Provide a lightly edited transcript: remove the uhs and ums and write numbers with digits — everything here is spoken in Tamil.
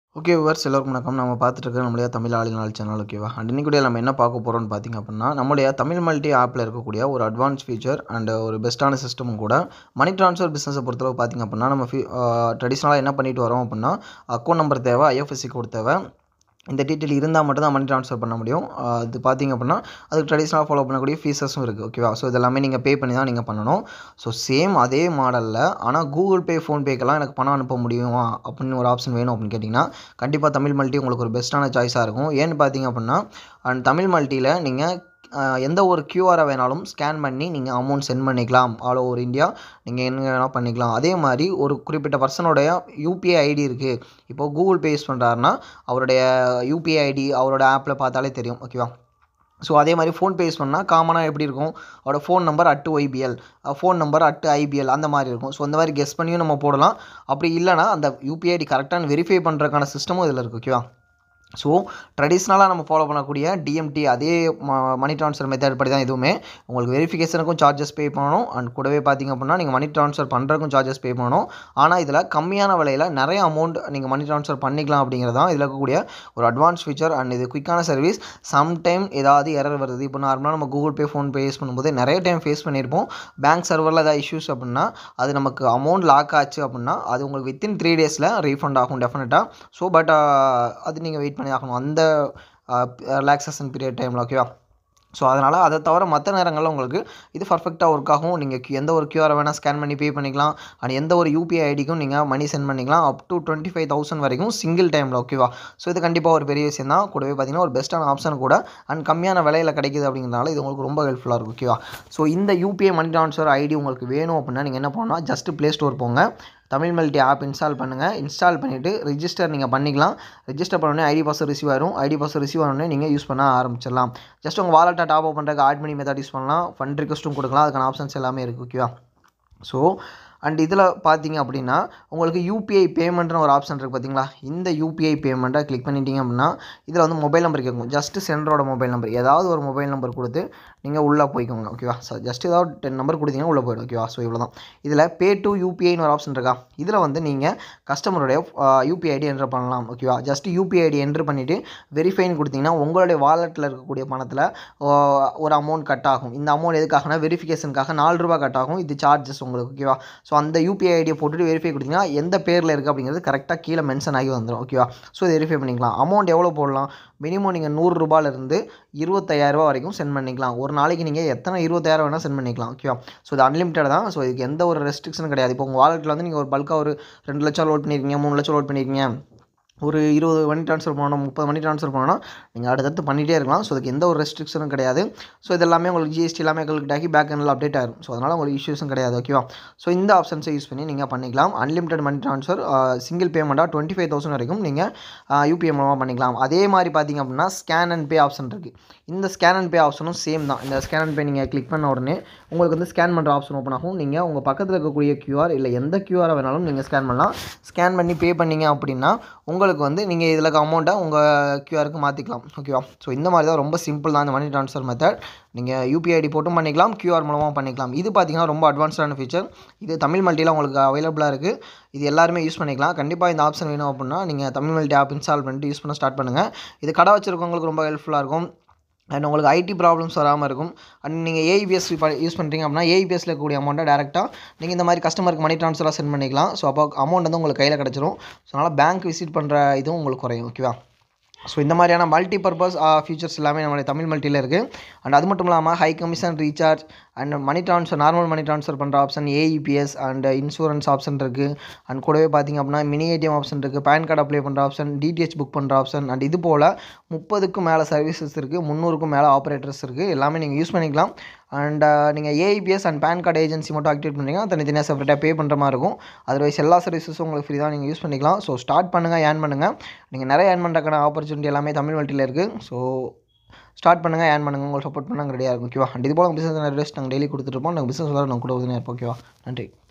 ஓகே வியூவர்ஸ் எல்லோருக்கும் வணக்கம். நம்ம பார்த்துட்டு இருக்கிற நம்மளுடைய தமிழ் ஆளுநாள் சேனல். ஓகேவா, அண்ட் இன்னைக்கு நம்ம என்ன பார்க்க போகிறோம்னு பார்த்திங்க அப்படின்னா, நம்மளுடைய தமிழ் மல்டி ஆப்பில் இருக்கக்கூடிய ஒரு அட்வான்ஸ் ஃபீச்சர் அண்ட் ஒரு பெஸ்ட்டான சிஸ்டமும் கூட. மணி ட்ரான்ஸ்ஃபர் பிஸ்னஸை பொறுத்தளவு பார்த்திங்க அப்படின்னா, நம்ம ட்ரெடிஷ்னலாக என்ன பண்ணிட்டு வரோம் அப்படின்னா, அக்கௌண்ட் நம்பர் தேவை, ஐஎஃப்எஸ்சி கோட் தேவை. இந்த டீட்டெயில் இருந்தால் மட்டும் தான் மணி ட்ரான்ஸ்ஃபர் பண்ண முடியும். அது பார்த்திங்க அப்படின்னா அதுக்கு ட்ரெடிஷ்னலாக ஃபாலோ பண்ணக்கூடிய ஃபீஸஸும் இருக்குது. ஓகேவா, ஸோ இதெல்லாமே நீங்கள் பே பண்ணி தான் நீங்கள் பண்ணணும். ஸோ சேம் அதே மாடலில் ஆனால் கூகுள் பே, ஃபோன்பேக்கெல்லாம் எனக்கு பணம் அனுப்ப முடியுமா அப்படின்னு ஒரு ஆப்ஷன் வேணும் அப்படின்னு கேட்டிங்கன்னா, கண்டிப்பாக தமிழ் மல்டி உங்களுக்கு ஒரு பெஸ்ட்டான சாய்ஸாக இருக்கும். ஏன்னு பார்த்திங்க அப்படின்னா, அண்ட் தமிழ் மல்டியில் நீங்கள் எந்த ஒரு கியூஆரை வேணாலும் ஸ்கேன் பண்ணி நீங்கள் அமௌண்ட் சென்ட் பண்ணிக்கலாம். ஆல் ஓவர் இந்தியா நீங்கள் என்ன வேணால் பண்ணிக்கலாம். அதே மாதிரி ஒரு குறிப்பிட்ட பர்சனுடைய யூபிஐ ஐடி இருக்குது. இப்போது கூகுள் பே யூஸ் பண்ணுறாருன்னா அவருடைய யூபிஐ ஐடி அவரோட ஆப்பில் பார்த்தாலே தெரியும். ஓகேவா, ஸோ அதே மாதிரி ஃபோன்பே யூஸ் பண்ணால் காமனாக எப்படி இருக்கும், அவரோட phone number @YBL, phone number @IBL அந்த மாதிரி இருக்கும். ஸோ அந்த மாதிரி கெஸ் பண்ணியும் நம்ம போடலாம். அப்படி இல்லைனா அந்த யூபிஐ ஐடி கரெக்டாக வெரிஃபை பண்ணுறதுக்கான சிஸ்டமும் இதில் இருக்குது. ஓகேவா, ஸோ ட்ரெடிஷ்னலாக நம்ம ஃபாலோ பண்ணக்கூடிய DMT அதே மணி ட்ரான்ஸ்ஃபர் மெத்தட் படி தான் இதுவுமே. உங்களுக்கு வெரிஃபிகேஷனுக்கும் சார்ஜஸ் பே பண்ணணும். அண்ட் கூடவே பார்த்திங்க அப்படின்னா நீங்கள் மணி ட்ரான்ஸ்ஃபர் பண்ணுறதுக்கும் சார்ஜஸ் பே பண்ணணும். ஆனால் இதில் கம்மியான விலையில் நிறைய அமௌண்ட் நீங்கள் மணி ட்ரான்ஸ்ஃபர் பண்ணிக்கலாம் அப்படிங்கிறது தான் இதில் இருக்கக்கூடிய ஒரு அட்வான்ஸ் ஃபீச்சர். அண்ட் இது குயிக்கான சர்வீஸ். சம்டைம் ஏதாவது எரர் வருது. இப்போ நார்மலாக நம்ம கூகுள் பே, ஃபோன்பே யூஸ் பண்ணும்போது நிறைய டைம் ஃபேஸ் பண்ணியிருப்போம். பேங்க் சர்வரில் ஏதாவது இஷ்யூஸ் அப்படின்னா, அது நமக்கு அமௌண்ட் லாக் ஆச்சு அப்படின்னா அது உங்களுக்கு வித்தின் 3 days ரீஃபண்ட் ஆகும் டெஃபினட்டாக. ஸோ பட் அது நீங்கள் வெயிட் பண்ணி ஆகணும் அந்த ரிலாக்ஸேஷன் பீரியட் டைமில். ஓகேவா, ஸோ அதனால் அதை தவிர மற்ற நேரங்களில் உங்களுக்கு இது பர்ஃபெக்டாக ஒர்க் ஆகும். நீங்கள் எந்த ஒரு கியூஆரை வேணால் ஸ்கேன் பண்ணி பே பண்ணிக்கலாம். அண்ட் எந்த ஒரு யூபிஐ ஐடிக்கும் நீங்கள் மணி சென்ட் பண்ணிக்கலாம். அப் டு 25,000 வரைக்கும் சிங்கிள் டைமில். ஓகேவா, ஸோ இது கண்டிப்பாக ஒரு பெரிய விஷயம் தான். கூடவே பார்த்திங்கன்னா ஒரு பெஸ்ட்டான ஆப்ஷன் கூட. அண்ட் கம்மியான விலையில் கிடைக்குது அப்படிங்கிறதுனால இது உங்களுக்கு ரொம்ப ஹெல்ப்ஃபுல்லாக இருக்கும். ஓகேவா, ஸோ இந்த யூபிஐ மணி ட்ரான்ஸ்ஃபர் ஐடி உங்களுக்கு வேணும் அப்படின்னா நீங்கள் என்ன பண்ணணும்னா, ஜஸ்ட் ப்ளே ஸ்டோர் போங்க, தமிழ் மல்டி ஆப் இன்ஸ்டால் பண்ணுங்கள். இன்ஸ்டால் பண்ணிவிட்டு ரிஜிஸ்டர் நீங்கள் பண்ணிக்கலாம். ரிஜிஸ்டர் பண்ணோடனே ஐடி பாஸ்வேர்ட் ரிசீவ் ஆகும். ஐடி பாஸ்வேர்ட் ரிசீவ் ஆனோடனே நீங்கள் யூஸ் பண்ண ஆரம்பிச்சிடலாம். ஜஸ்ட் உங்கள் வாலெட்டை டாப் அப் பண்ணுறதுக்கு AESP&MINI மெத்தட் யூஸ் பண்ணலாம். ஃபண்ட் ரிக்வஸ்ட்டும் கொடுக்கலாம். அதுக்கான ஆப்ஷன்ஸ் எல்லாமே இருக்குது. ஓகேவா, ஸோ அண்ட் இதில் பார்த்தீங்க அப்படின்னா உங்களுக்கு யூபிஐ பேமெண்ட்னு ஒரு ஆப்ஷன் இருக்குது பார்த்தீங்களா. இந்த யூபிஐ பேமெண்ட்டை கிளிக் பண்ணிட்டீங்க அப்படின்னா இதில் வந்து மொபைல் நம்பர் கேட்கும். ஜஸ்ட்டு சென்டரோட மொபைல் நம்பர், ஏதாவது ஒரு மொபைல் நம்பர் கொடுத்து நீங்கள் உள்ளே போய்க்கோங்க. ஓகேவா, ஸோ ஜஸ்ட் ஏதாவது 10 நம்பர் கொடுத்தீங்கன்னா உள்ளே போய்டும். ஓகேவா, ஸோ இவ்வளோ தான். இதில் பே டு யூபிஐன்னு ஒரு ஆப்ஷன் இருக்கா. இதில் வந்து நீங்கள் கஸ்டமருடைய யூபிஐ ஐடி என்ட்ரு பண்ணலாம். ஓகேவா, ஜஸ்ட் யூபிஐ ஐடி என்ட்ரு பண்ணிவிட்டு வெரிஃபைன்னு கொடுத்தீங்கன்னா உங்களுடைய வாலெட்டில் இருக்கக்கூடிய பணத்தில் ஒரு அமௌண்ட் கட் ஆகும். இந்த அமௌண்ட் எதுக்காகனா வெரிஃபிகேஷனுக்காக ₹4 கட் ஆகும். இது சார்ஜஸ் உங்களுக்கு. ஓகேவா, ஸோ அந்த யூபிஐ ஐடியை போட்டுட்டு வெரிஃபை கொடுத்தீங்கன்னா எந்த பேரில் இருக்குது அப்படிங்கிறது கரெக்டாக கீழே மென்ஷன் ஆகி வந்துடும். ஓகேவா, ஸோ இதை வெரிஃபை பண்ணிக்கலாம். அமௌண்ட் எவ்வளோ போடலாம், மினிமம் நீங்கள் ₹100 ₹25,000 வரைக்கும் சென்ட் பண்ணிக்கலாம். ஒரு நாளைக்கு நீங்கள் எத்தனை 25,000 வேணால் சென்ட் பண்ணிக்கலாம். ஓகேவா, ஸோ இது அன்லிமிட்டட் தான். ஸோ இதுக்கு எந்த ஒரு ரெஸ்ட்ரிக்ஷனும் கிடையாது. இப்போ உங்கள் வாலெட்டில் வந்து நீங்கள் ஒரு பல்காக ஒரு 2 லட்சம் லோட் பண்ணியிருக்கீங்க, 3 லட்சம் லோட் பண்ணியிருக்கீங்க, ஒரு 20 மணி ட்ரான்ஸ்ஃபர் பண்ணணும், 30 மணி ட்ரான்ஸ்ஃபர் பண்ணணும்னா நீங்கள் அடுத்தடுத்து பண்ணிகிட்டே இருக்கலாம். ஸோ அதுக்கு எந்த ஒரு ரெஸ்ட்ரிக்ஷனும் கிடையாது. ஸோ இது எல்லாமே உங்களுக்கு ஜிஎஸ்டி எல்லாமே கல்குலேட் ஆகி பேக் எண்டில் அப்டேட் ஆகும். ஸோ அதனால் உங்களுக்கு இஷ்யூஸும் கிடையாது. ஓகேவா, ஸோ இந்த ஆப்ஷன்ஸை யூஸ் பண்ணி நீங்கள் பண்ணிக்கலாம். அன்லிமிட்டட் மணி ட்ரான்ஸ்ஃபர் சிங்கிள் பேமெண்ட்டாக 25,000 வரைக்கும் நீங்கள் யூபிஐ மூலமாக பண்ணிக்கலாம். அதே மாதிரி பார்த்திங்க அப்படின்னா ஸ்கேன் அண்ட் பே ஆப்ஷன் இருக்குது. இந்த ஸ்கேன் அண்ட் பே ஆப்ஷனும் சேம் தான். இந்த ஸ்கேன் அண்ட் பே நீங்கள் கிளிக் பண்ண உடனே உங்களுக்கு வந்து ஸ்கேன் பண்ணுற ஆப்ஷன் ஓப்பன் ஆகும். நீங்கள் உங்கள் பக்கத்தில் இருக்கக்கூடிய கியூஆர் இல்லை எந்த கியூஆரை வேணாலும் நீங்கள் ஸ்கேன் பண்ணலாம். ஸ்கேன் பண்ணி பே பண்ணிங்க அப்படின்னா உங்களுக்கு வந்து நீங்கள் இதில் அமௌண்ட்டை உங்கள் கியூஆருக்கு மாற்றிக்கலாம். ஓகேவா, ஸோ இந்த மாதிரி தான் ரொம்ப சிம்பிள் தான் இந்த மணி ட்ரான்ஸ்ஃபர் மெத்தட். நீங்கள் யூபிஐ ஐடி போட்டும் பண்ணிக்கலாம், கியூஆர் மூலமாக பண்ணிக்கலாம். இது பார்த்திங்கன்னா ரொம்ப அட்வான்ஸ்டான ஃபீச்சர். இது தமிழ் மல்டியில் உங்களுக்கு அவைலபிளாக இருக்குது. இது எல்லாருமே யூஸ் பண்ணிக்கலாம். கண்டிப்பாக இந்த ஆப்ஷன் வேணும் அப்படின்னா நீங்கள் தமிழ் மல்டி ஆப் இன்ஸ்டால் பண்ணிட்டு யூஸ் பண்ண ஸ்டார்ட் பண்ணுங்கள். இது கடை வச்சுருக்கவங்களுக்கு ரொம்ப ஹெல்ப்ஃபுல்லாக இருக்கும். அண்ட் உங்களுக்கு ஐடி ப்ராப்ளம்ஸ் வராமல் இருக்கும். அண்ட் நீங்கள் AEPS யூஸ் பண்ணுறீங்க அப்படின்னா AEPSல இருக்கக்கூடிய அமௌண்ட்டை டேரெக்டாக நீங்கள் இந்த மாதிரி கஸ்டமருக்கு மணி ட்ரான்ஸ்ஃபராக சென்ட் பண்ணிக்கலாம். ஸோ அப்போ அமௌண்ட் வந்து உங்களுக்கு கையில் கிடச்சிரும். ஸோ அதனால் பேங்க் விசிட் பண்ணுற இதுவும் உங்களுக்கு குறையும். ஓகேவா, ஸோ இந்த மாதிரியான மல்டி பர்பஸ் ஃபீச்சர்ஸ் எல்லாமே நம்மளுடைய தமிழ் மல்டியில் இருக்குது. அண்ட் அது மட்டும் இல்லாமல் high commission recharge and money transfer, normal money transfer பண்ணுற option, AEPS and insurance option இருக்குது. அண்ட் கூடவே பார்த்திங்க அப்படின்னா மினி ATM ஆப்ஷன் இருக்குது, பேன் கார்டு அப்ளை பண்ணுற ஆப்ஷன், DTH புக் பண்ணுற ஆப்ஷன். அண்ட் இது போல் 30க்கும் மேலே சர்வீசஸ் இருக்குது, 300க்கும் மேலே ஆப்ரேட்டர்ஸ் இருக்குது. எல்லாமே நீங்கள் யூஸ் பண்ணிக்கலாம். அண்ட் நீங்கள் AEPS and PAN card agency மட்டும் ஆக்டிவேட் பண்ணிங்கன்னா தனித்தனியாக செப்பரேட்டாக பே பண்ணுற மாதிரி இருக்கும். அதர்வைஸ் எல்லா சர்வீஸஸும் உங்களுக்கு ஃப்ரீ தான், நீங்கள் யூஸ் பண்ணிக்கலாம். ஸோ ஸ்டார்ட் பண்ணுங்கள், ஏர்ன் பண்ணுங்கள். நீங்கள் நிறைய ஏர்ன் பண்ணுறதுக்கான ஆப்பர்ச்சுனிட்டி எல்லாமே தமிழ் மல்டியில் இருக்குது. ஸோ ஸ்டார்ட் பண்ணுங்கள், ஏர்ன் பண்ணுங்கள். உங்களுக்கு சப்போர்ட் பண்ணாங்க ரெடியாக இருக்கும். ஓகேவா, அண்ட் இது போல் பிஸ்னஸ் நிறைய நாங்கள் டெய்லி கொடுத்துட்ருப்போம். நாங்கள் பிஸ்னஸ் நாங்கள் கூட உதவியாக இருப்போம். ஓகேவா, நன்றி.